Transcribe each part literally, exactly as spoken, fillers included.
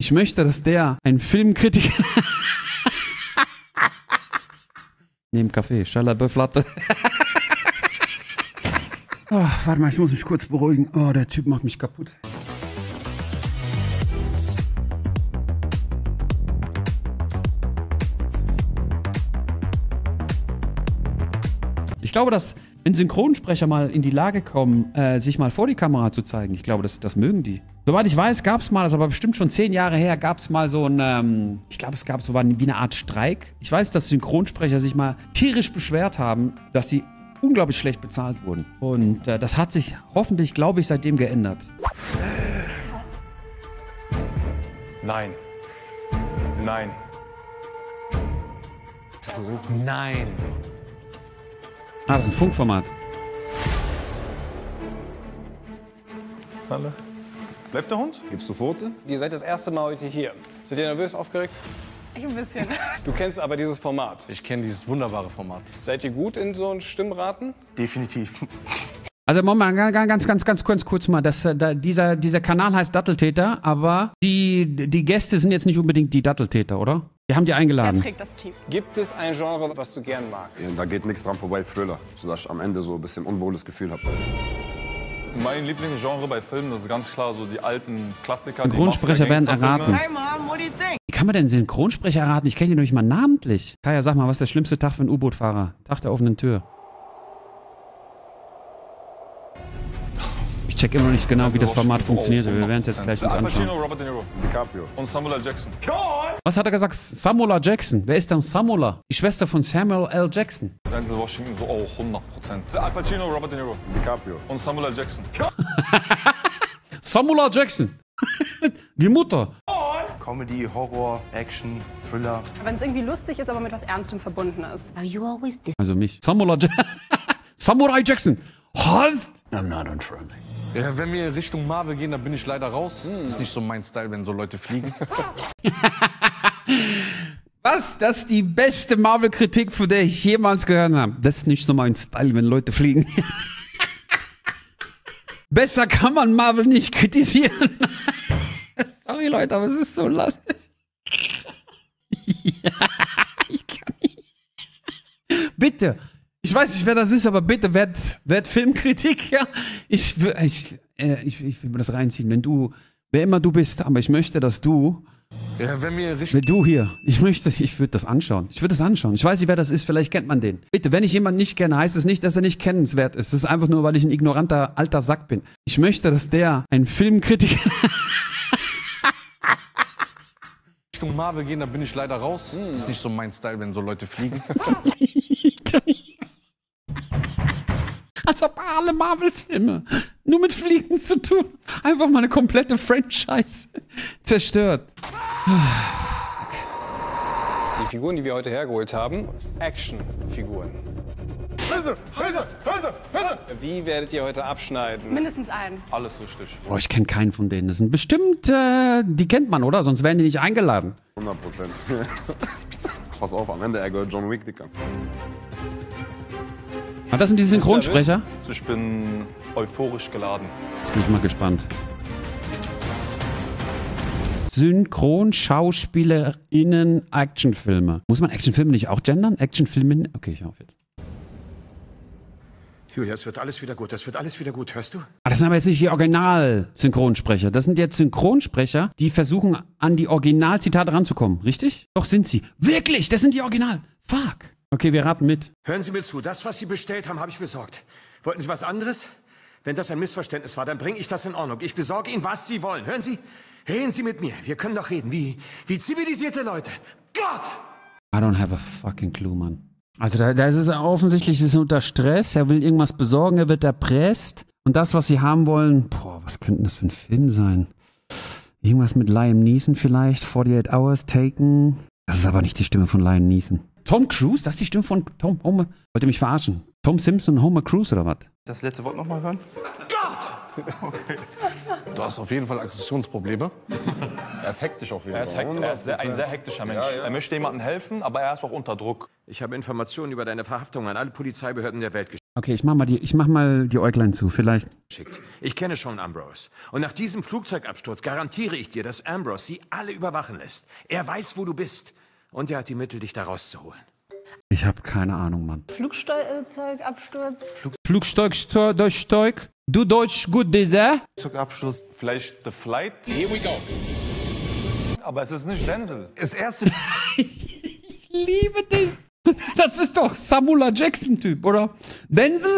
Ich möchte, dass der ein Filmkritiker... Neben Kaffee, Schallerbeuflatte. Oh, warte mal, ich muss mich kurz beruhigen. Oh, der Typ macht mich kaputt. Ich glaube, dass wenn Synchronsprecher mal in die Lage kommen, äh, sich mal vor die Kamera zu zeigen, ich glaube, das, das mögen die. Soweit ich weiß, gab es mal, das ist aber bestimmt schon zehn Jahre her, gab es mal so ein, ähm, ich glaube, es gab so wie eine Art Streik. Ich weiß, dass Synchronsprecher sich mal tierisch beschwert haben, dass sie unglaublich schlecht bezahlt wurden. Und äh, das hat sich hoffentlich, glaube ich, seitdem geändert. Nein. Nein. Nein. Ah, das ist ein Funkformat. Warte. Bleibt der Hund? Gibst du Pfote? Ihr seid das erste Mal heute hier. Seid ihr nervös, aufgeregt? Ich ein bisschen. Du kennst aber dieses Format. Ich kenne dieses wunderbare Format. Seid ihr gut in so einem Stimmraten? Definitiv. Also Moment, ganz, ganz, ganz kurz, kurz mal. Das, da, dieser, dieser Kanal heißt Datteltäter, aber die, die Gäste sind jetzt nicht unbedingt die Datteltäter, oder? Wir haben die Wer eingeladen. trägt das Team? Gibt es ein Genre, was du gern magst? Ja, da geht nichts dran vorbei, Thriller, sodass ich am Ende so ein bisschen unwohles Gefühl habe. Mein Lieblingsgenre bei Filmen, das ist ganz klar so die alten Klassiker. Synchronsprecher werden erraten. Hey Mom, what do you think? Wie kann man denn Synchronsprecher erraten? Ich kenne die noch nicht mal namentlich. Kaya, sag mal, was ist der schlimmste Tag für einen U-Boot-Fahrer? Tag der offenen Tür. Ich check immer noch nicht genau, wie das Format funktioniert. Wir werden es jetzt gleich uns Al Pacino, anschauen. Robert De Niro DiCaprio. und Samuel L. Jackson. Was hat er gesagt? Samuel L. Jackson. Wer ist denn Samuel? Die Schwester von Samuel L. Jackson. Denzel Washington, so auch hundert Prozent. Al Pacino, Robert De Niro DiCaprio. und Samuel L. Jackson. Samuel L. Jackson. Die Mutter. Comedy, Horror, Action, Thriller. Wenn es irgendwie lustig ist, aber mit was Ernstem verbunden ist. Are you always this? Also mich. Samuel L. Jackson. Samurai Jackson. Was? I'm not unfriendly. Ja, wenn wir Richtung Marvel gehen, dann bin ich leider raus. Das ist nicht so mein Style, wenn so Leute fliegen. Was? Das ist die beste Marvel-Kritik, von der ich jemals gehört habe. Das ist nicht so mein Style, wenn Leute fliegen. Besser kann man Marvel nicht kritisieren. Sorry, Leute, aber es ist so laut. Ja, ich kann nicht. Bitte. Ich weiß nicht, wer das ist, aber bitte, werd, werd Filmkritik, ja. Ich, ich, äh, ich, ich will mir das reinziehen. Wenn du, wer immer du bist, aber ich möchte, dass du, Ja, wenn wir Richtung... wenn du hier, ich möchte, ich würde das anschauen. Ich würde das anschauen. Ich weiß nicht, wer das ist, vielleicht kennt man den. Bitte, wenn ich jemanden nicht kenne, heißt es nicht, dass er nicht kennenswert ist. Das ist einfach nur, weil ich ein ignoranter alter Sack bin. Ich möchte, dass der ein Filmkritiker... Richtung Marvel gehen, dann bin ich leider raus. Das ist nicht so mein Style, wenn so Leute fliegen. Als ob alle Marvel-Filme nur mit Fliegen zu tun. Einfach mal eine komplette Franchise zerstört. Die Figuren, die wir heute hergeholt haben, Actionfiguren. Wie werdet ihr heute abschneiden? Mindestens einen. Alles richtig. Boah, ich kenne keinen von denen. Das sind bestimmt, äh, die kennt man, oder? Sonst wären die nicht eingeladen. hundert Prozent. Pass auf, am Ende er gehört John Wick, Dicker. Ah, das sind die Synchronsprecher? Also ich bin euphorisch geladen. Jetzt bin ich mal gespannt. SynchronschauspielerInnen Actionfilme. Muss man Actionfilme nicht auch gendern? Actionfilme? Okay, ich hör auf jetzt. Julia, es wird alles wieder gut, es wird alles wieder gut, hörst du? Ah, das sind aber jetzt nicht die Original-Synchronsprecher. Das sind jetzt Synchronsprecher, die versuchen, an die Originalzitate ranzukommen. Richtig? Doch sind sie. Wirklich, das sind die Original. Fuck. Okay, wir raten mit. Hören Sie mir zu, das, was Sie bestellt haben, habe ich besorgt. Wollten Sie was anderes? Wenn das ein Missverständnis war, dann bringe ich das in Ordnung. Ich besorge Ihnen, was Sie wollen. Hören Sie? Reden Sie mit mir. Wir können doch reden, wie, wie zivilisierte Leute. Gott! I don't have a fucking clue, Mann. Also da, da ist es offensichtlich, ist unter Stress. Er will irgendwas besorgen, er wird erpresst. Und das, was sie haben wollen, boah, was könnte das für ein Film sein? Irgendwas mit Liam Neeson vielleicht, forty-eight Hours, Taken. Das ist aber nicht die Stimme von Liam Neeson. Tom Cruise? Das ist die Stimme von Tom Homer. Wollt ihr mich verarschen? Tom Simpson und Homer Cruise oder was? Das letzte Wort noch mal hören? Gott! Okay. Du hast auf jeden Fall Aggressionsprobleme. Er ist hektisch auf jeden Fall. Er ist, hekt er ist sehr, ein sehr hektischer Mensch. Ja, ja. Er möchte jemandem helfen, aber er ist auch unter Druck. Ich habe Informationen über deine Verhaftung an alle Polizeibehörden der Welt geschickt. Okay, ich mach mal die, ich mach mal die Äuglein zu, vielleicht. Schickt. Ich kenne Sean Ambrose. Und nach diesem Flugzeugabsturz garantiere ich dir, dass Ambrose sie alle überwachen lässt. Er weiß, wo du bist. Und er hat die Mittel, dich da rauszuholen. Ich habe keine Ahnung, Mann. Flugzeugabsturz. Flugzeug, Deutsch, Steug. Du Deutsch, gut, dieser. Flugabsturz. Vielleicht The Flight. Here we go. Aber es ist nicht Denzel. Das erste. Ich liebe den. Das ist doch Samuel Jackson-Typ, oder? Denzel?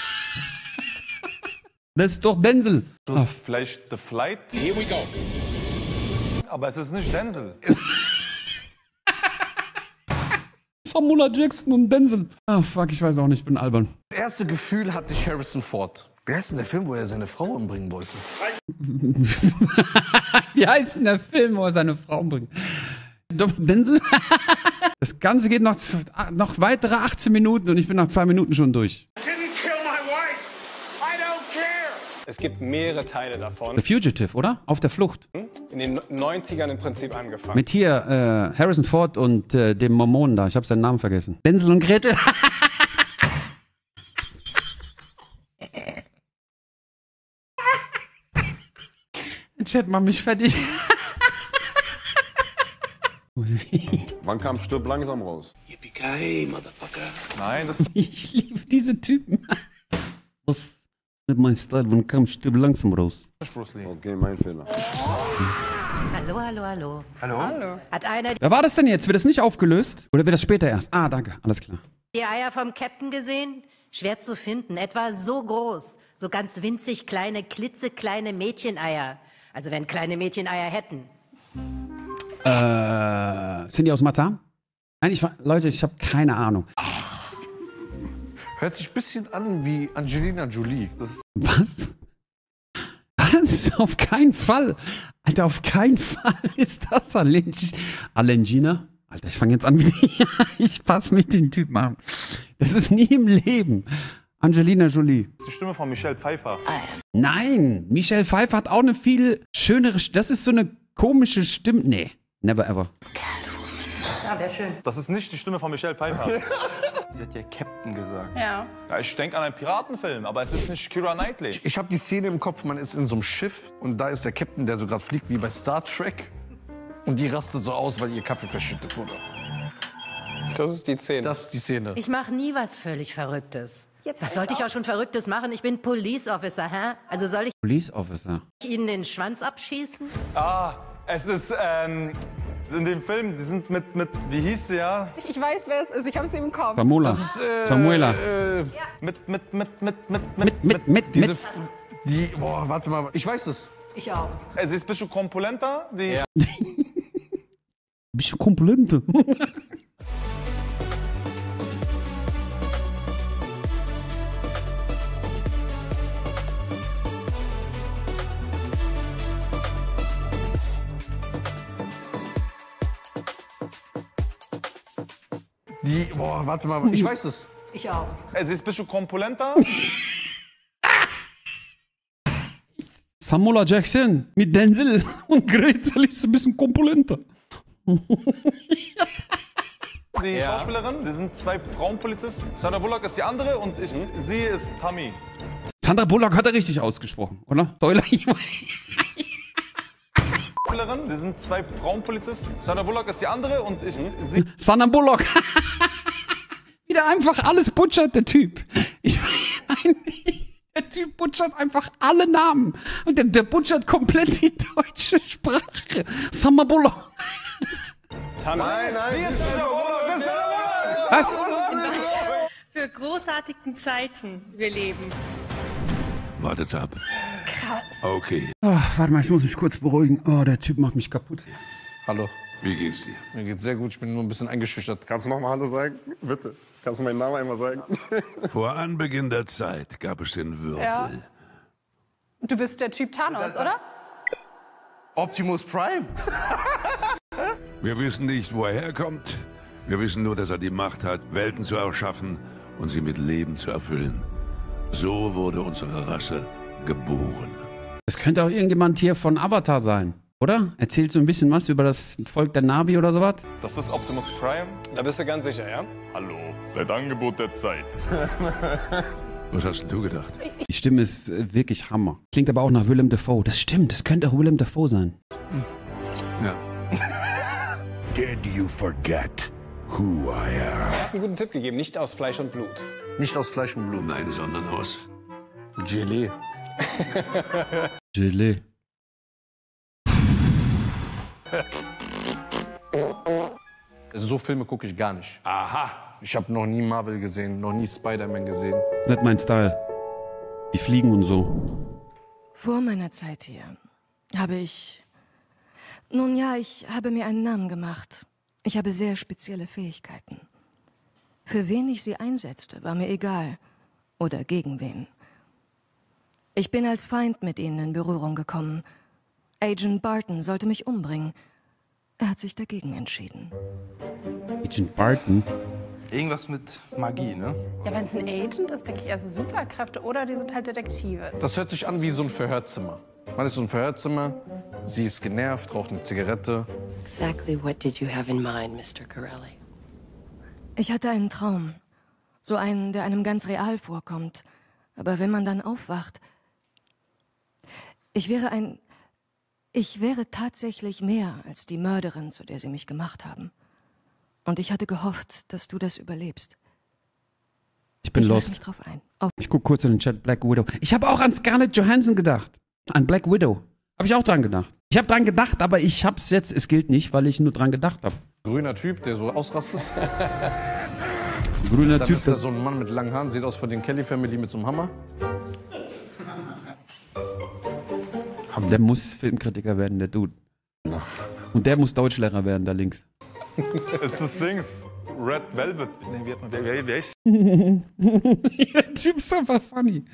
Das ist doch Denzel. Ah. Vielleicht The Flight. Here we go. Aber es ist nicht Denzel. Samuel Jackson und Denzel. Ah, fuck, ich weiß auch nicht, ich bin albern. Das erste Gefühl hatte ich Harrison Ford. Wie heißt denn der Film, wo er seine Frau umbringen wollte? Wie heißt denn der Film, wo er seine Frau umbringt? Denzel? Das Ganze geht noch, noch weitere achtzehn Minuten und ich bin nach zwei Minuten schon durch. Es gibt mehrere Teile davon. The Fugitive, oder? Auf der Flucht. In den neunzigern im Prinzip angefangen. Mit hier äh, Harrison Ford und äh, dem Mormonen da. Ich habe seinen Namen vergessen. Denzel und Gretel. Chat mal mich fertig. Wann kam Stirb langsam raus? Yippie-ki-yay, Motherfucker. Nein, das... Ich liebe diese Typen. Was ist mein Style? Wann kam Stirb langsam raus? Okay, mein Fehler. Hallo, hallo, hallo. Hallo? Hallo. Hat einer Wer war das denn jetzt? Wird das nicht aufgelöst? Oder wird das später erst? Ah, danke. Alles klar. die Eier vom Captain gesehen? Schwer zu finden, etwa so groß. So ganz winzig kleine, klitzekleine Mädcheneier. Also wenn kleine Mädcheneier hätten. Äh, sind die aus Matam? Nein, ich war, Leute, ich habe keine Ahnung. Hört sich ein bisschen an wie Angelina Jolie. Das Was? Was? Auf keinen Fall. Alter, auf keinen Fall ist das Alengina. Alter, ich fange jetzt an mit Ich passe mit den Typen an. Das ist nie im Leben. Angelina Jolie. Das ist die Stimme von Michelle Pfeiffer. Nein, Michelle Pfeiffer hat auch eine viel schönere... Das ist so eine komische Stimme... Nee, never ever. Ja, wäre schön. Das ist nicht die Stimme von Michelle Pfeiffer. Sie hat ja Captain gesagt. Ja. Ja, ich denke an einen Piratenfilm, aber es ist nicht Keira Knightley. Ich habe die Szene im Kopf, man ist in so einem Schiff und da ist der Captain, der so gerade fliegt wie bei Star Trek. Und die rastet so aus, weil ihr Kaffee verschüttet wurde. Das ist die Szene. Das ist die Szene. Ich mache nie was völlig Verrücktes. Jetzt was sollte ich auch schon Verrücktes machen? Ich bin Police Officer, hä? Also soll ich Police Officer. Ihnen den Schwanz abschießen? Ah, es ist, ähm, in dem Film, die sind mit, mit, wie hieß sie, ja? Ich, ich weiß, wer es ist. Ich habe sie im Kopf. Samuela. Das ist, äh, Samuela. Äh, Mit, mit, mit, mit, mit, Mit, mit, mit, diese, mit. die, boah, warte mal, ich weiß es. Ich auch. Äh, Sie ist ein bisschen korpulenter, die... Ja. Bisschen Komponente. Die, boah, warte mal, ich weiß es. Ich auch. Äh, Sie ist ein bisschen korpulenter. Samuel Jackson mit Denzel und Gretel ist ein bisschen komponenter. Die Schauspielerin, die sind zwei Frauenpolizisten. Sandra Bullock ist die andere und ich, sie ist Tammy. Sandra Bullock hat er richtig ausgesprochen, oder? Spoiler. Schauspielerin, die sind zwei Frauenpolizisten. Sandra Bullock ist die andere und ich, sie... Sandra Bullock. Wieder einfach alles butchert, der Typ. Ich, nein, der Typ butchert einfach alle Namen. Und der, der butchert komplett die deutsche Sprache. Sandra Bullock. Nein, nein, Sie ist Sandra Bullock, das ist Was? Für großartigen Zeiten wir leben. Wartet's ab. Okay. Oh, warte mal, ich muss mich kurz beruhigen. Oh, der Typ macht mich kaputt. Hallo. Wie geht's dir? Mir geht's sehr gut, ich bin nur ein bisschen eingeschüchtert. Kannst du noch mal Hallo sagen? Bitte. Kannst du meinen Namen einmal sagen? Vor Anbeginn der Zeit gab es den Würfel. Ja. Du bist der Typ Thanos, oder? Optimus Prime? Wir wissen nicht, wo er herkommt. Wir wissen nur, dass er die Macht hat, Welten zu erschaffen und sie mit Leben zu erfüllen. So wurde unsere Rasse geboren. Das könnte auch irgendjemand hier von Avatar sein, oder? Erzählt so ein bisschen was über das Volk der Na'vi oder sowas? Das ist Optimus Prime. Da bist du ganz sicher, ja? Hallo, seit Angebot der Zeit. Was hast denn du gedacht? Die Stimme ist äh, wirklich Hammer. Klingt aber auch nach Willem Dafoe. Das stimmt, das könnte auch Willem Dafoe sein. Ja. Did you forget who I am? Er hat einen guten Tipp gegeben, nicht aus Fleisch und Blut. Nicht aus Fleisch und Blut. Nein, sondern aus Gelee. Gelee. Also so Filme gucke ich gar nicht. Aha. Ich habe noch nie Marvel gesehen, noch nie Spider-Man gesehen. Das ist nicht mein Style. Die fliegen und so. Vor meiner Zeit hier habe ich... Nun ja, ich habe mir einen Namen gemacht. Ich habe sehr spezielle Fähigkeiten. Für wen ich sie einsetzte, war mir egal. Oder gegen wen. Ich bin als Feind mit ihnen in Berührung gekommen. Agent Barton sollte mich umbringen. Er hat sich dagegen entschieden. Agent Barton? Irgendwas mit Magie, ne? Ja, wenn es ein Agent ist, denke ich eher so Superkräfte oder die sind halt Detektive. Das hört sich an wie so ein Verhörzimmer. Man ist so ein Verhörzimmer, sie ist genervt, raucht eine Zigarette. Exactly what did you have in mind, Mister Corelli? Ich hatte einen Traum. So einen, der einem ganz real vorkommt. Aber wenn man dann aufwacht... Ich wäre ein... Ich wäre tatsächlich mehr als die Mörderin, zu der sie mich gemacht haben. Und ich hatte gehofft, dass du das überlebst. Ich bin ich lost. Mich drauf ein. Auf Ich guck kurz in den Chat, Black Widow. Ich habe auch an Scarlett Johansson gedacht. An Black Widow. Habe ich auch dran gedacht. Ich habe dran gedacht, aber ich hab's jetzt, es gilt nicht, weil ich nur dran gedacht habe. Grüner Typ, der so ausrastet. Grüner Dann Typ. ist da so ein Mann mit langen Haaren, sieht aus von den Kelly Family mit so einem Hammer. Der muss Filmkritiker werden, der Dude. Und der muss Deutschlehrer werden, da links. Ist das Dings? Red Velvet. Nee, wie, hat man, wer, wer, wer ist? Der Typ ist einfach funny.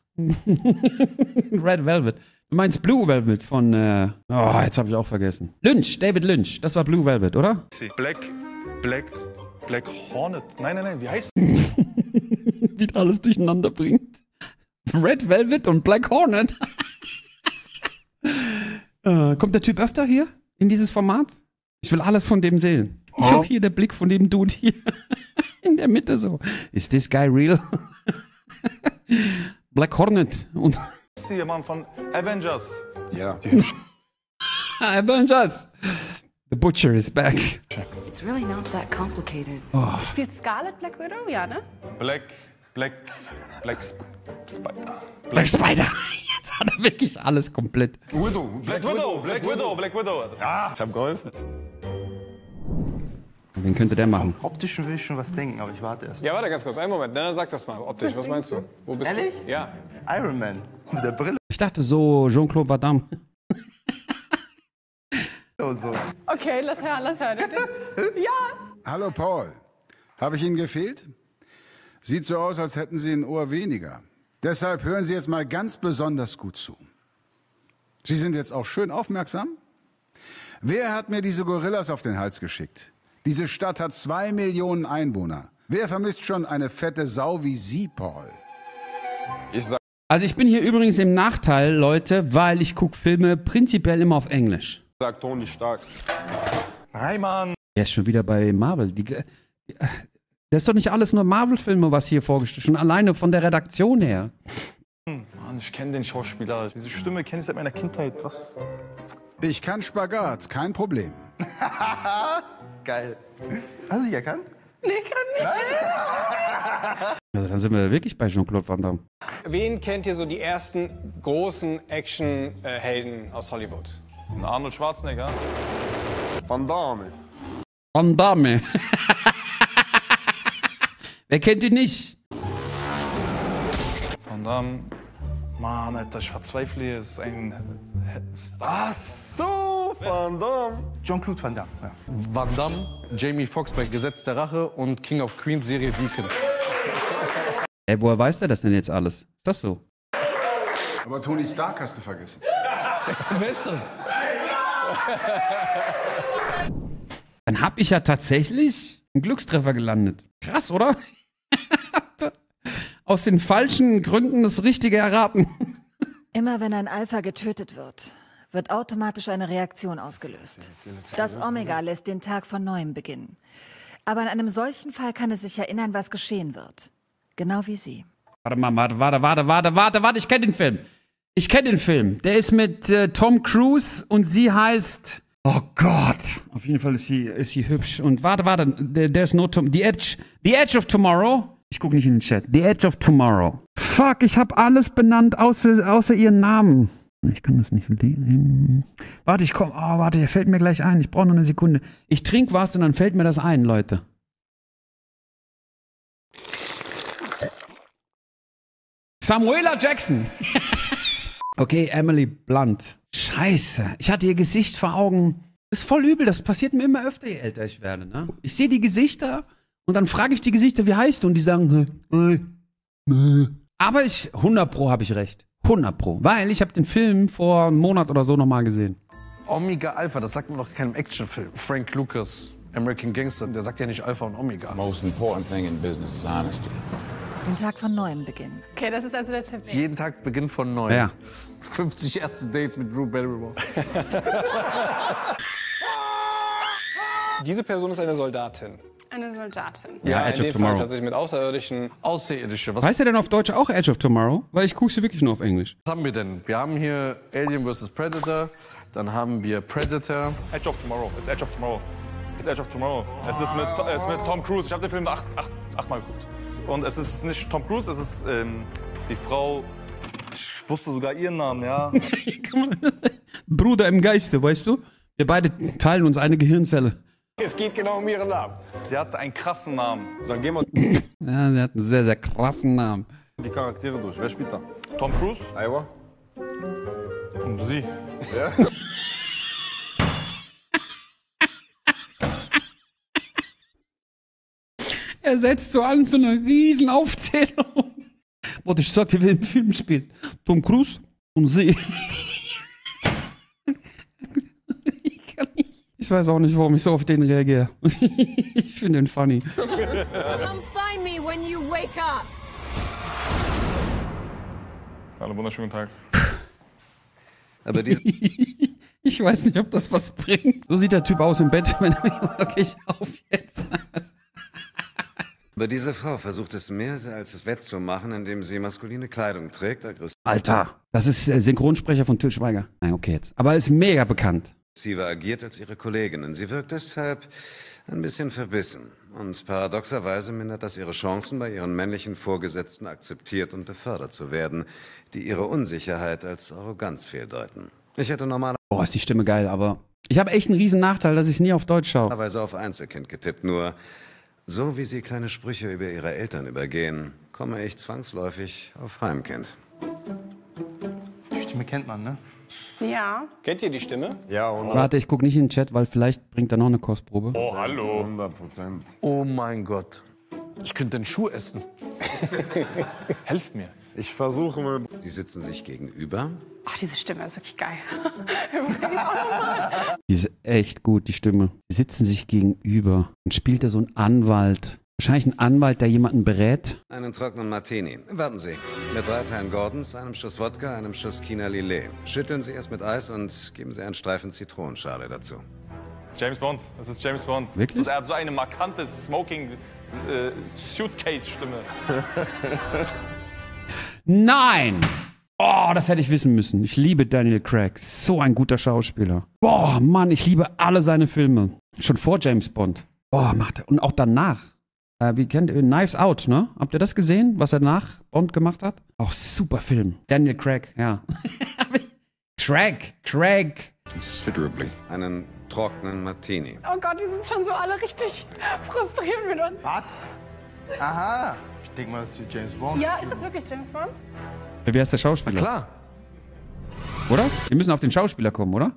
Red Velvet. Du meinst Blue Velvet von, äh, oh, jetzt habe ich auch vergessen. Lynch, David Lynch. Das war Blue Velvet, oder? Black, Black, Black Hornet. Nein, nein, nein, wie heißt Wie der alles durcheinander bringt. Red Velvet und Black Hornet. äh, kommt der Typ öfter hier in dieses Format? Ich will alles von dem sehen. Ich Oh. auch hier der Blick von dem Dude hier. In der Mitte so. Is this guy real? Black Hornet. Und Das ist hier, Mann, von Avengers. Ja. Avengers. The Butcher is back. It's really not that complicated. Oh. Spielt Scarlett Black Widow? Ja, ne? Black, Black, Black Sp Spider. Black Spider. Jetzt hat er wirklich alles komplett. Widow. Black Widow, Black Widow, Black Widow. Ja, ich hab geholfen. Wen könnte der machen? Optischen will ich schon was denken, aber ich warte erst. Ja, warte ganz kurz, einen Moment. Na, sag das mal, optisch. Was meinst du? Wo bist Ehrlich? du? Ja. Iron Man. Das mit der Brille Ich dachte so Jean-Claude Van Damme. und so. Okay, lass hören, lass hören. Ja! Hallo Paul. Habe ich Ihnen gefehlt? Sieht so aus, als hätten Sie ein Ohr weniger. Deshalb hören Sie jetzt mal ganz besonders gut zu. Sie sind jetzt auch schön aufmerksam? Wer hat mir diese Gorillas auf den Hals geschickt? Diese Stadt hat zwei Millionen Einwohner. Wer vermisst schon eine fette Sau wie Sie, Paul? Ich sag, Also ich bin hier übrigens im Nachteil, Leute, weil ich gucke Filme prinzipiell immer auf Englisch. sag Tony Stark. Nein, Mann. Er ist schon wieder bei Marvel. Die, die, das ist doch nicht alles nur Marvel-Filme, was hier vorgestellt schon alleine von der Redaktion her. Mann, ich kenne den Schauspieler. Diese Stimme kenne ich seit meiner Kindheit. Was? Ich kann Spagat, kein Problem. Geil. Hast du dich erkannt? Nee, ich kann nicht. Also dann sind wir wirklich bei Jean-Claude Van Damme. Wen kennt ihr so die ersten großen Action-Helden aus Hollywood? Arnold Schwarzenegger. Van Damme. Van Damme. Wer kennt ihn nicht? Van Damme. Mann, Alter, ich verzweifle hier. Es ist ein... Ach so, Van Damme. Jean-Claude Van Damme, ja. Van Damme, Jamie Foxx bei Gesetz der Rache und King of Queens Serie Deacon. Ey, woher weiß der das denn jetzt alles? Ist das so? Aber Tony Stark hast du vergessen. Wer ist das? Dann hab ich ja tatsächlich einen Glückstreffer gelandet. Krass, oder? Aus den falschen Gründen das Richtige erraten. Immer wenn ein Alpha getötet wird, wird automatisch eine Reaktion ausgelöst. Das Omega lässt den Tag von neuem beginnen. Aber in einem solchen Fall kann es sich erinnern, was geschehen wird. Genau wie Sie. Warte mal, warte, warte, warte, warte, warte, warte, ich kenne den Film. Ich kenne den Film. Der ist mit äh, Tom Cruise und sie heißt... Oh Gott. Auf jeden Fall ist sie, ist sie hübsch. Und warte, warte, there's no... Tom, The Edge, The Edge of Tomorrow. Ich gucke nicht in den Chat. The Edge of Tomorrow. Fuck, ich habe alles benannt, außer, außer ihren Namen. Ich kann das nicht lesen. Warte, ich komm. Oh, warte, der fällt mir gleich ein. Ich brauche noch eine Sekunde. Ich trinke was und dann fällt mir das ein, Leute. Samuela Jackson. Okay, Emily Blunt. Scheiße. Ich hatte ihr Gesicht vor Augen. Das ist voll übel. Das passiert mir immer öfter, je älter ich werde. Ne? Ich sehe die Gesichter und dann frage ich die Gesichter, wie heißt du? Und die sagen, hey, hey. Aber ich, hundert Pro habe ich recht. hundert Pro. Weil ich habe den Film vor einem Monat oder so nochmal gesehen. Omega Alpha, das sagt man doch keinem Actionfilm. Frank Lucas, American Gangster, der sagt ja nicht Alpha und Omega. Most important thing in business is honesty. Den Tag von neuem beginnen. Okay, das ist also der Tipp. Jeden Tag beginnt von neuem. Ja. fünfzig erste Dates mit Drew Barrymore. Diese Person ist eine Soldatin. Eine Soldatin. Ja, Ja, Edge in of dem Fall Tomorrow. tatsächlich mit Außerirdischen. Außerirdische. Was Heißt er denn auf Deutsch auch Edge of Tomorrow? Weil ich gucke sie wirklich nur auf Englisch. haben wir denn? Wir haben hier Alien versus. Predator, dann haben wir Predator. Edge of Tomorrow. Ist Edge of Tomorrow. Ist Edge of Tomorrow. Es ist mit, es ist mit Tom Cruise. Ich habe den Film acht, acht, achtmal geguckt. Und es ist nicht Tom Cruise, es ist ähm, die Frau. Ich wusste sogar ihren Namen, ja. Bruder im Geiste, weißt du? Wir beide teilen uns eine Gehirnzelle. Es geht genau um ihren Namen. Sie hatte einen krassen Namen. Dann gehen wir Ja, sie hat einen sehr, sehr krassen Namen. Die Charaktere durch. Wer spielt da? Tom Cruise Iowa? und sie. Ja. Er setzt so an zu einer riesen Aufzählung. Warte, ich sag dir, wer im Film spielt. Tom Cruise und sie. Ich weiß auch nicht, warum ich so auf den reagiere. Ich finde ihn funny. Come find me when you wake up. Hallo, wunderschönen Tag. Aber diese Ich weiß nicht, ob das was bringt. So sieht der Typ aus im Bett, wenn er mich wirklich auf jetzt. Aber diese Frau versucht es mehr als es wettzumachen, indem sie maskuline Kleidung trägt, Alter, das ist äh, Synchronsprecher von Til Schweiger. Nein, okay jetzt. Aber er ist mega bekannt. aggressiver agiert als ihre Kolleginnen. Sie wirkt deshalb ein bisschen verbissen. Und paradoxerweise mindert das ihre Chancen, bei ihren männlichen Vorgesetzten akzeptiert und befördert zu werden, die ihre Unsicherheit als Arroganz fehldeuten. Ich hätte normalerweise Boah, ist die Stimme geil, aber ich habe echt einen riesen Nachteil, dass ich nie auf Deutsch schaue. auf Einzelkind getippt, nur so wie sie kleine Sprüche über ihre Eltern übergehen, komme ich zwangsläufig auf Heimkind. Die Stimme kennt man, ne? Ja. Kennt ihr die Stimme? Ja, hundert. Warte, ich gucke nicht in den Chat, weil vielleicht bringt er noch eine Kostprobe. Oh, hallo. hundert Prozent. Oh mein Gott. Ich könnte den Schuh essen. Helft mir. Ich versuche mal. Sie sitzen sich gegenüber. Ach, diese Stimme ist wirklich geil. Die ist echt gut, die Stimme. Die sitzen sich gegenüber. Und spielt da so ein Anwalt. Wahrscheinlich ein Anwalt, der jemanden berät. Einen trockenen Martini. Warten Sie. Mit drei Teilen Gordons, einem Schuss Wodka, einem Schuss China Lillet. Schütteln Sie erst mit Eis und geben Sie einen Streifen Zitronenschale dazu. James Bond. Es ist James Bond. Wirklich? Das ist, er hat so eine markante Smoking äh, Suitcase-Stimme. Nein! Oh, das hätte ich wissen müssen. Ich liebe Daniel Craig. So ein guter Schauspieler. Boah, Mann, ich liebe alle seine Filme. Schon vor James Bond. Boah, macht er. Und auch danach. Äh, wie kennt ihr Knives Out, ne? Habt ihr das gesehen, was er nach Bond gemacht hat? Auch super Film. Daniel Craig, ja. Craig, Craig. Considerably. Einen trockenen Martini. Oh Gott, die sind schon so alle richtig frustriert mit uns. Was? Aha. Ich denke mal, das ist James Bond. Ja, ist das wirklich James Bond? Wer ist der Schauspieler? Klar. Oder? Wir müssen auf den Schauspieler kommen, oder?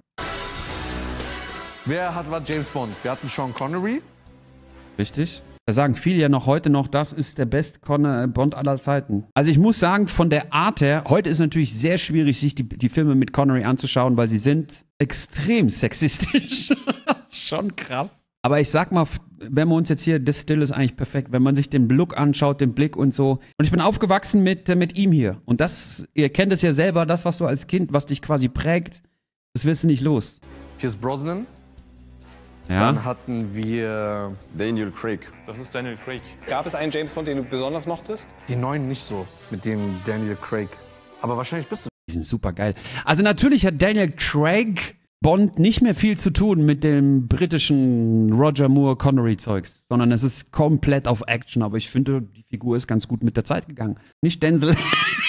Wer hat war James Bond? Wir hatten Sean Connery. Richtig. Da sagen viele ja noch heute noch, das ist der beste Con- Bond aller Zeiten. Also ich muss sagen, von der Art her, heute ist natürlich sehr schwierig, sich die, die Filme mit Connery anzuschauen, weil sie sind extrem sexistisch. Das ist schon krass. Aber ich sag mal, wenn wir uns jetzt hier, das Still ist eigentlich perfekt, wenn man sich den Look anschaut, den Blick und so. Und ich bin aufgewachsen mit, mit ihm hier. Und das, ihr kennt es ja selber, das, was du als Kind, was dich quasi prägt, das wirst du nicht los. Pierce Brosnan. Ja. Dann hatten wir Daniel Craig. Das ist Daniel Craig. Gab es einen James Bond, den du besonders mochtest? die neuen nicht so mit dem Daniel Craig. Aber wahrscheinlich bist du. Die sind super geil. Also natürlich hat Daniel Craig Bond nicht mehr viel zu tun mit dem britischen Roger Moore Connery Zeugs, sondern es ist komplett auf Action. Aber ich finde, die Figur ist ganz gut mit der Zeit gegangen. Nicht Denzel.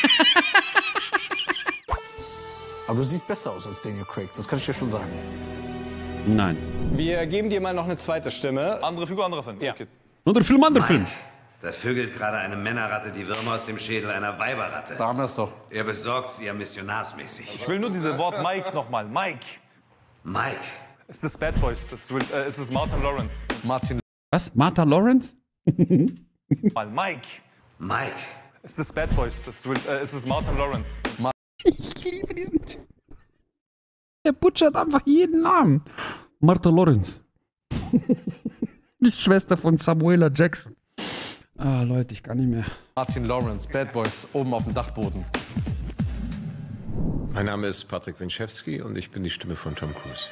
Aber du siehst besser aus als Daniel Craig, das kann ich dir schon sagen. Nein. Wir geben dir mal noch eine zweite Stimme. Andere Figur, anderer Film. Ja. Okay. Anderer Film, anderer Film. Da vögelt gerade eine Männerratte die Würmer aus dem Schädel einer Weiberratte. Da haben wir es doch. Er besorgt sie ja missionarsmäßig. Ich will nur diese Wort Mike nochmal. Mike. Mike. Es ist Bad Boys. Es ist, äh, es ist Martin Lawrence. Martin. Was? Martha Lawrence? Mal Mike. Mike. Es ist Bad Boys. Es ist, äh, es ist Martin Lawrence. Ich liebe diesen Typ. Er butchert einfach jeden Namen. Martha Lawrence. Die Schwester von Samuela Jackson. Ah, Leute, ich kann nicht mehr. Martin Lawrence, Bad Boys, oben auf dem Dachboden. Mein Name ist Patrick Winchewski und ich bin die Stimme von Tom Cruise.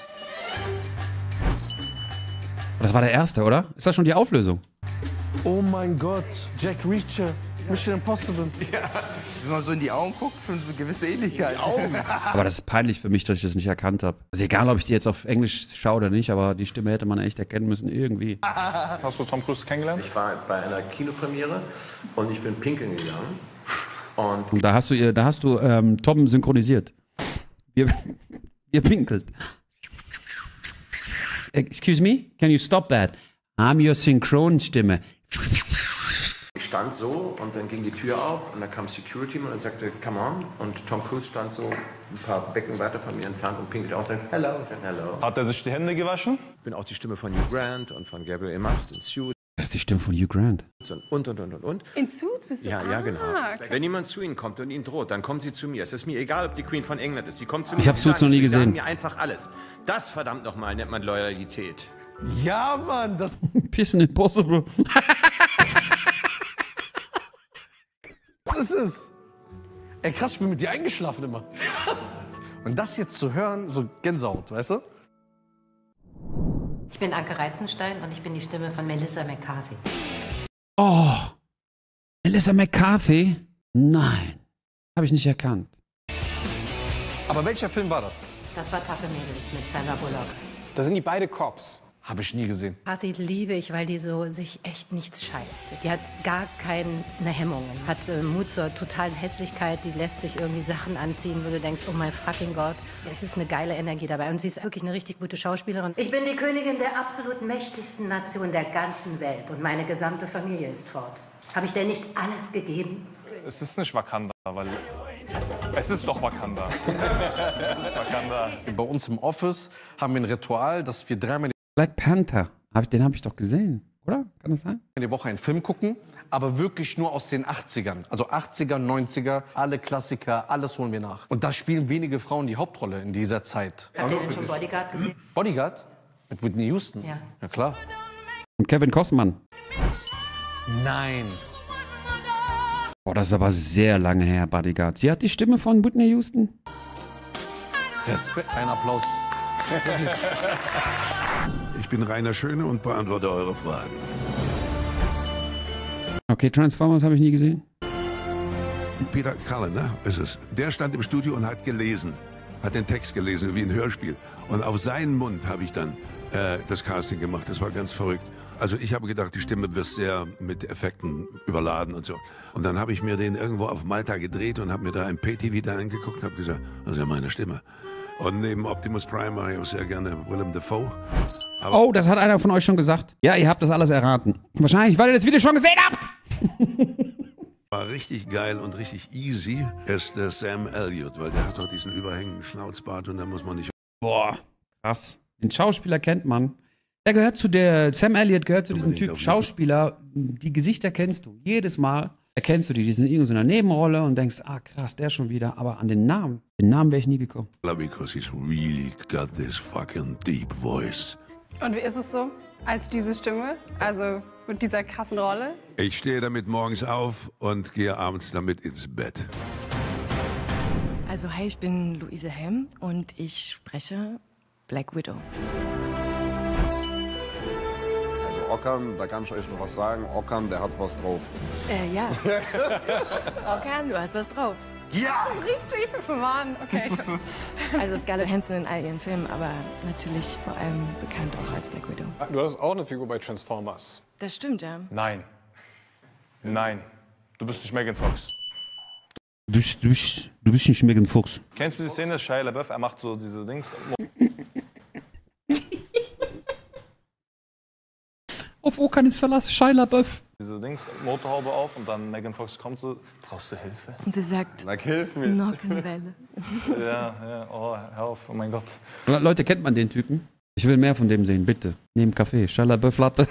Das war der erste, oder? Ist das schon die Auflösung? Oh mein Gott, Jack Reacher, Mission Impossible. Ja. Wenn man so in die Augen guckt, schon eine gewisse Ähnlichkeit. Augen. Aber das ist peinlich für mich, dass ich das nicht erkannt habe. Also egal, ob ich die jetzt auf Englisch schaue oder nicht, aber die Stimme hätte man echt erkennen müssen, irgendwie. Hast du Tom Cruise kennengelernt? Ich war bei einer Kinopremiere und ich bin pinkeln gegangen. Und Und da hast du, ihr- da hast du ähm, Tom synchronisiert. Ihr, ihr pinkelt. Excuse me? Can you stop that? I'm your Synchronstimme. ich stand so und dann ging die Tür auf und dann kam Security und sagte, come on. Und Tom Cruise stand so ein paar Becken weiter von mir entfernt und pinkelte aus und sagte, hello. Ich sagte, hello. Hat er sich die Hände gewaschen? Ich bin auch die Stimme von Hugh Grant und von Gabriel Macht in Suits Das ist die Stimme von Hugh Grant. und, und, und, und, und. In Suits bist du? Ja, ja, Ah, genau. okay. Wenn jemand zu Ihnen kommt und Ihnen droht, dann kommen Sie zu mir. Es ist mir egal, ob die Queen von England ist. Sie kommt zu mir. Ich hab Sie Suits sagen noch nie es, Sie sagen gesehen. mir einfach alles. Das, verdammt nochmal, nennt man Loyalität. Ja, Mann, das. Mission Impossible. Das ist es. Ey, krass, ich bin mit dir eingeschlafen immer. Und das jetzt zu hören, so Gänsehaut, weißt du? Ich bin Anke Reizenstein und ich bin die Stimme von Melissa McCarthy. Oh. Melissa McCarthy? Nein. Habe ich nicht erkannt. Aber welcher Film war das? Das war Taffe Mädels mit Sandra Bullock. Da sind die beide Cops. Habe ich nie gesehen. Cathy liebe ich, weil die so sich echt nichts scheißt. Die hat gar keine Hemmungen. Hat äh, Mut zur totalen Hässlichkeit. Die lässt sich irgendwie Sachen anziehen, wo du denkst, oh mein fucking Gott. Es ist eine geile Energie dabei. Und sie ist wirklich eine richtig gute Schauspielerin. Ich bin die Königin der absolut mächtigsten Nation der ganzen Welt. Und meine gesamte Familie ist fort. Habe ich dir nicht alles gegeben? Es ist nicht Wakanda, weil... Es ist doch Wakanda. Es ist Wakanda. Bei uns im Office haben wir ein Ritual, dass wir dreimal Black Panther. Hab ich, den habe ich doch gesehen, oder? Kann das sein? in der Woche einen Film gucken, aber wirklich nur aus den achtzigern. Also achtziger, neunziger, alle Klassiker, alles holen wir nach. Und da spielen wenige Frauen die Hauptrolle in dieser Zeit. Habt ihr denn schon Bodyguard gesehen? Bodyguard? Mit Whitney Houston? Ja. Ja, klar. Und Kevin Costner. Nein. Boah, das ist aber sehr lange her, Bodyguard. Sie hat die Stimme von Whitney Houston. Respekt, ein Applaus. Ich bin Rainer Schöne und beantworte eure Fragen. Okay, Transformers habe ich nie gesehen. Peter Cullen, ne? Ist es. Der stand im Studio und hat gelesen. Hat den Text gelesen, wie ein Hörspiel. Und auf seinen Mund habe ich dann äh, das Casting gemacht. Das war ganz verrückt. Also ich habe gedacht, die Stimme wird sehr mit Effekten überladen und so. Und dann habe ich mir den irgendwo auf Malta gedreht und habe mir da ein Pay-T V da angeguckt und habe gesagt, das ist ja meine Stimme. Und neben Optimus Prime mache ich auch sehr gerne Willem Dafoe. Aber Oh, das hat einer von euch schon gesagt. Ja, ihr habt das alles erraten. Wahrscheinlich, weil ihr das Video schon gesehen habt. war richtig geil und richtig easy ist der Sam Elliott, weil der hat doch diesen überhängenden Schnauzbart und da muss man nicht... Boah, krass. Den Schauspieler kennt man. Der gehört zu der, Sam Elliott gehört zu diesem Typ Schauspieler, die Gesichter kennst du. Jedes Mal erkennst du die, die sind in irgendeiner Nebenrolle und denkst, ah krass, der schon wieder. Aber an den Namen, den Namen wäre ich nie gekommen. Because he's really got this fucking deep voice. Und wie ist es so als diese Stimme? Also mit dieser krassen Rolle? Ich stehe damit morgens auf und gehe abends damit ins Bett. Also hey, ich bin Louise Helm und ich spreche Black Widow. Okan, da kann ich euch noch was sagen. Okan, der hat was drauf. Äh, ja. Okay, du hast was drauf. Ja! Richtig, Mann. Okay. Also Scarlett Johansson in all ihren Filmen, aber natürlich vor allem bekannt auch als Black Widow. Du hattest auch eine Figur bei Transformers. Das stimmt, ja. Nein. Nein. Du bist nicht Megan Fox. Du, du, du bist nicht Megan Fox. Kennst du die Szene, Shia LaBeouf, er macht so diese Dings. Auf Okan ist Verlass, Shia LaBeouf. Diese Dings, Motorhaube auf und dann Megan Fox kommt so, brauchst du Hilfe? Und sie sagt, Sag, hilf mir. Nockenwelle. Ja, ja, oh, hör auf, oh mein Gott. Le Leute, kennt man den Typen? Ich will mehr von dem sehen, bitte. Neben Kaffee, Shia LaBeouf Latte.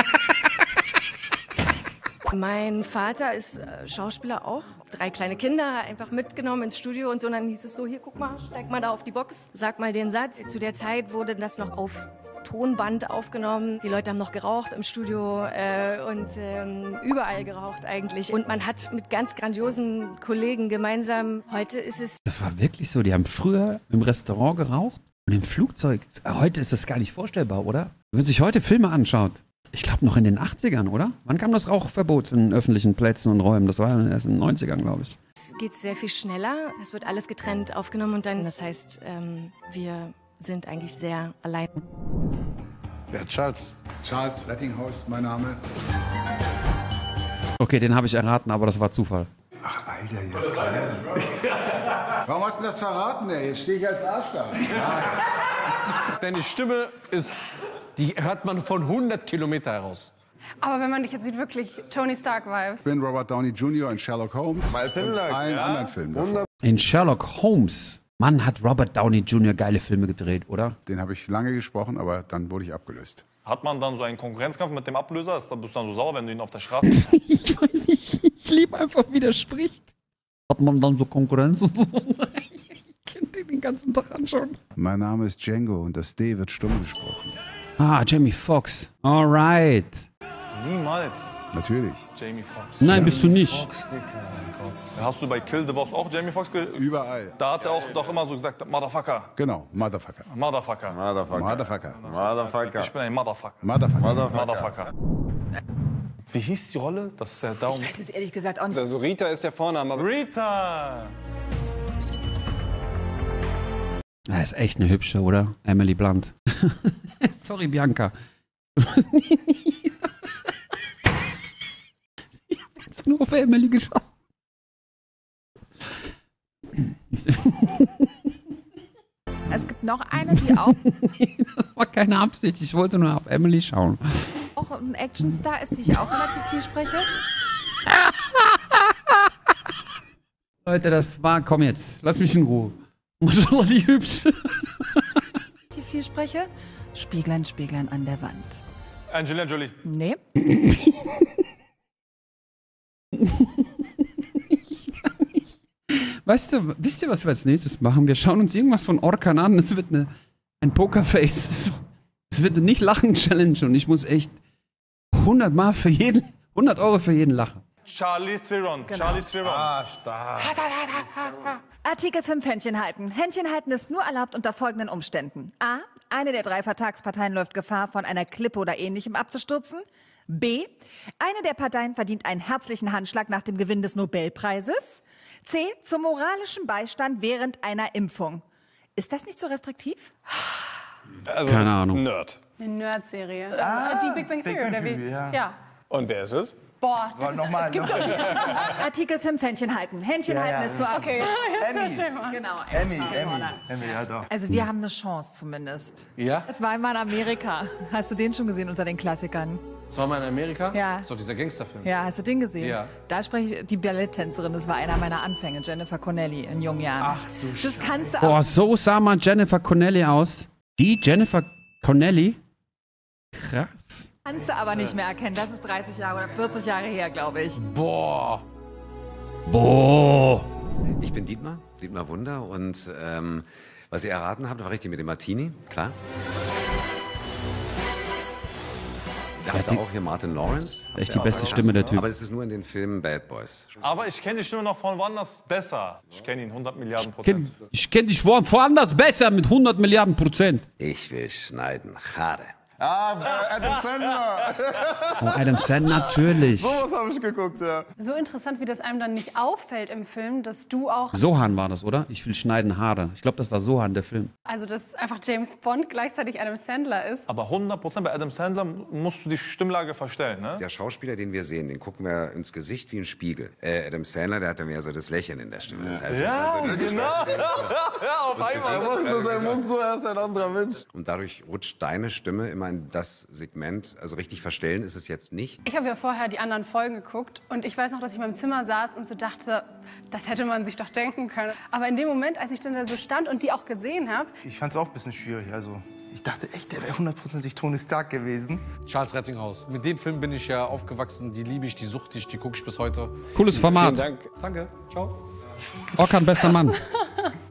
Mein Vater ist äh, Schauspieler auch. Drei kleine Kinder, einfach mitgenommen ins Studio und so. Und dann hieß es so, hier, guck mal, steig mal da auf die Box. Sag mal den Satz. Zu der Zeit wurde das noch auf Tonband aufgenommen. Die Leute haben noch geraucht im Studio äh, und ähm, überall geraucht eigentlich. Und man hat mit ganz grandiosen Kollegen gemeinsam, heute ist es... Das war wirklich so, die haben früher im Restaurant geraucht und im Flugzeug. Heute ist das gar nicht vorstellbar, oder? Wenn man sich heute Filme anschaut, ich glaube noch in den achtzigern, oder? Wann kam das Rauchverbot in öffentlichen Plätzen und Räumen? Das war erst in den neunzigern, glaube ich. Es geht sehr viel schneller. Es wird alles getrennt aufgenommen und dann, das heißt, ähm, wir sind eigentlich sehr allein. Ja, Charles. Charles Rettinghaus, mein Name. Okay, den habe ich erraten, aber das war Zufall. Ach, Alter, ja. Warum hast du das verraten, ey? Jetzt stehe ich als Arsch da. Deine Stimme ist, die hört man von hundert Kilometer heraus. Aber wenn man dich jetzt sieht, wirklich Tony Stark-Vibes. Ich bin Robert Downey Junior in Sherlock Holmes und allen ja. anderen Filmen davon. In Sherlock Holmes. Mann, hat Robert Downey Junior geile Filme gedreht, oder? Den habe ich lange gesprochen, aber dann wurde ich abgelöst. Hat man dann so einen Konkurrenzkampf mit dem Ablöser? Ist, bist du dann so sauer, wenn du ihn auf der Straße... Ich weiß nicht, ich liebe einfach, wie der spricht. Hat man dann so Konkurrenz und so? Ich könnte den den ganzen Tag anschauen. Mein Name ist Django und das D wird stumm gesprochen. Ah, Jamie Foxx. Alright. Niemals. Natürlich. Jamie Foxx. Nein, bist du nicht. Fox, Dicker, mein Gott. Hast du bei Kill the Boss auch Jamie Foxx ge... Überall. Da hat er auch doch immer so gesagt, Motherfucker. Genau, Motherfucker. Motherfucker. Motherfucker. Motherfucker. Motherfucker. Ich bin ein Motherfucker. Motherfucker. Motherfucker. Motherfucker. Wie hieß die Rolle? Das ist der Daumen. Ich weiß es ehrlich gesagt auch nicht. Also Rita ist der Vorname. Aber Rita! Das ist echt eine hübsche, oder? Emily Blunt. Sorry, Bianca. Ich hab jetzt nur auf Emily geschaut. Es gibt noch eine, die auch, Das war keine Absicht, ich wollte nur auf Emily schauen. auch ein Actionstar ist, die ich auch relativ viel spreche. Leute, das war, komm jetzt, lass mich in Ruhe. Maschallah, die hübsch. Die viel spreche. Spieglein, Spieglein an der Wand. Angelina Jolie. Nee. Weißt du, wisst ihr, was wir als nächstes machen? Wir schauen uns irgendwas von Orkan an. Es wird eine, ein Pokerface. Es wird eine Nicht-Lachen-Challenge und ich muss echt hundert Mal für jeden, hundert Euro für jeden lachen. Charlie Theron. Genau. Charlie Theron. Ah, stark. Artikel fünf Händchen halten. Händchen halten ist nur erlaubt unter folgenden Umständen. A. Eine der drei Vertragsparteien läuft Gefahr, von einer Klippe oder Ähnlichem abzustürzen. B. Eine der Parteien verdient einen herzlichen Handschlag nach dem Gewinn des Nobelpreises. C. Zum moralischen Beistand während einer Impfung. Ist das nicht so restriktiv? Also Keine Ahnung. Nerd. Eine Nerd-Serie. Ah, die Big Bang Theory, Big Bang oder wie? Theory, ja. ja. Und wer ist es? Boah, das ist, Nochmal, es gibt noch. doch... Artikel fünf Händchen halten. Händchen Ja, halten ja. ist nur... Okay, jetzt Emmy. ist schön, Mann. Genau. Emmy, Emmy. Emmy, ja doch. Also wir haben eine Chance zumindest. Ja? Es war einmal in Amerika. Hast du den schon gesehen unter den Klassikern? Das war mal in Amerika? Ja. So dieser Gangsterfilm. Ja, hast du den gesehen? Ja. Da spreche ich die Balletttänzerin. Das war einer meiner Anfänge, Jennifer Connelly in jungen Jahren. Ach du Das kannst du Boah, auch. so sah mal Jennifer Connelly aus. Die Jennifer Connelly? Krass. Kannst du aber nicht mehr erkennen. Das ist dreißig Jahre oder vierzig Jahre her, glaube ich. Boah. Boah. Ich bin Dietmar, Dietmar Wunder und ähm, was ihr erraten habt, war richtig mit dem Martini, klar. Da Ja, habt die- ihr auch hier Martin Lawrence. Echt Habt die ihr beste auch Stimme, der Typ. Aber es ist nur in den Filmen Bad Boys. Aber ich kenne die Stimme noch von woanders besser. Ich kenne ihn hundert Milliarden Kenn, Prozent. ich kenne dich wo- woanders besser mit hundert Milliarden Prozent. Ich will schneiden. Schade. Ah, äh, Adam Sandler. Oh, Adam Sandler, natürlich. So was habe ich geguckt, ja. So interessant, wie das einem dann nicht auffällt im Film, dass du auch... Sohan war das, oder? Ich will schneiden Haare. Ich glaube, das war Sohan, der Film. Also, dass einfach James Bond gleichzeitig Adam Sandler ist. Aber hundert Prozent bei Adam Sandler musst du die Stimmlage verstellen, ne? Der Schauspieler, den wir sehen, den gucken wir ins Gesicht wie ein Spiegel. Äh, Adam Sandler, der hat ja mehr so das Lächeln in der Stimme. Das heißt, Ja, also, das genau. Ja, auf einmal. Er macht nur seinen Mund so, er ist ein anderer Mensch. Und dadurch rutscht deine Stimme immer in das Segment, also richtig verstellen ist es jetzt nicht. Ich habe ja vorher die anderen Folgen geguckt und ich weiß noch, dass ich in meinem Zimmer saß und so dachte, das hätte man sich doch denken können. Aber in dem Moment, als ich dann da so stand und die auch gesehen habe... Ich fand es auch ein bisschen schwierig, also... Ich dachte echt, der wäre hundertprozentig Tony Stark gewesen. Charles Rettinghaus. Mit dem Film bin ich ja aufgewachsen. Die liebe ich, die suchte ich, die gucke ich bis heute. Cooles Format. Vielen Dank. Danke. Ciao. Orkan, bester Mann.